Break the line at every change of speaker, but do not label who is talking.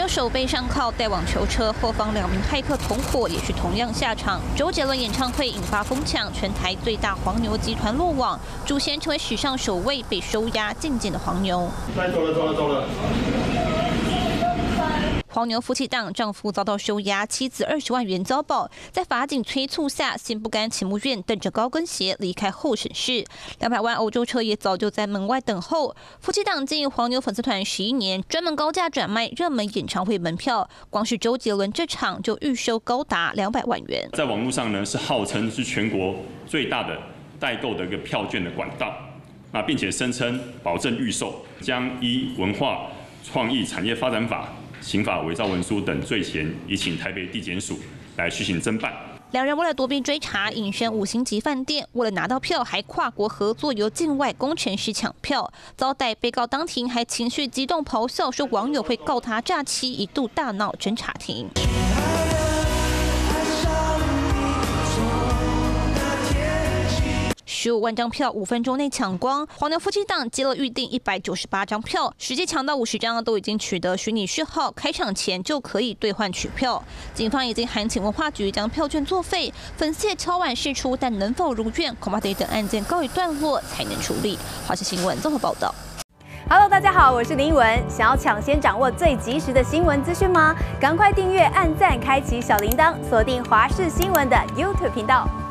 手背上铐带网球车，后方2名骇客同伙也是同样下场。周杰伦演唱会引发疯抢，全台最大黄牛集团落网，主嫌成为史上首位被收押禁见的黄牛。
走了。
黄牛夫妻档，丈夫遭到收押，妻子20万元遭保。在法警催促下，心不甘情不愿，蹬着高跟鞋离开候审室。200万欧洲车也早就在门外等候。夫妻档经营黄牛粉丝团11年，专门高价转卖热门演唱会门票，光是周杰伦这场就预收高达200万元。
在网络上呢，是号称是全国最大的代购的一个票券的管道，并且声称保证预售，将依文化创意产业发展法。 刑法伪造文书等罪嫌，已请台北地检署来续行侦办。
2人为了躲避追查，隐身5星级饭店，为了拿到票，还跨国合作，由境外工程师抢票。遭逮被告当庭还情绪激动咆哮，说网友会告他诈欺，一度大闹侦查庭。 15万张票5分钟内抢光，黄牛夫妻档接了预定198张票，实际抢到50张，都已经取得虚拟序号，开场前就可以兑换取票。警方已经函请文化局将票券作废，粉丝也敲碗释出，但能否如愿，恐怕得等案件告一段落才能处理。华视新闻综合报道。
Hello， 大家好，我是林文。想要抢先掌握最及时的新闻资讯吗？赶快订阅、按赞、开启小铃铛，锁定华视新闻的 YouTube 频道。